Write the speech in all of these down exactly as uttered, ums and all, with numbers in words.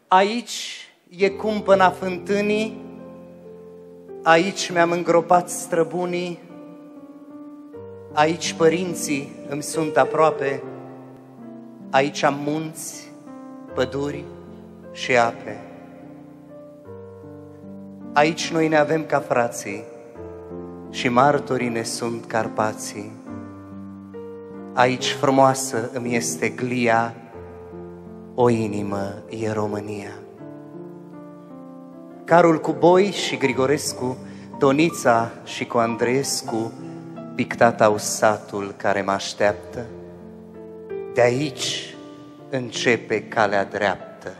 Aici e cumpăna fântânii, aici mi-am îngropat străbunii, aici părinții îmi sunt aproape, aici am munți, păduri și ape. Aici noi ne avem ca frații și martorii ne sunt Carpații. Aici frumoasă îmi este glia, o inimă e România. Carul cu Boi și Grigorescu, Tonița și cu Andreescu, pictat au satul care mă așteaptă. De aici începe calea dreaptă.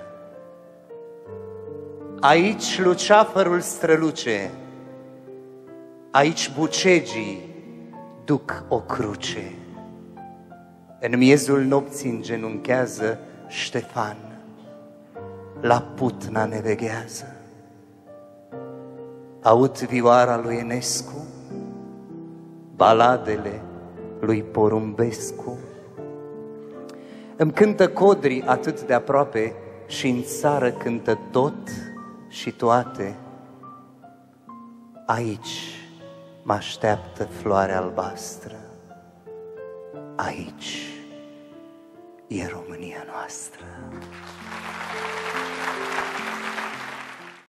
Aici luceafărul străluce, aici bucegii duc o cruce. În miezul nopții îngenunchează Ștefan, la Putna ne veghează. Aud vioara lui Enescu, baladele lui Porumbescu. Îmi cântă codrii atât de aproape și în țară cântă tot și toate. Aici mă așteaptă floarea albastră, aici e România noastră.